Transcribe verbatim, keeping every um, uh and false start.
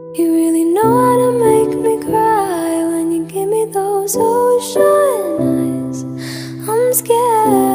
You really know how to make me cry when you give me those ocean eyes. I'm scared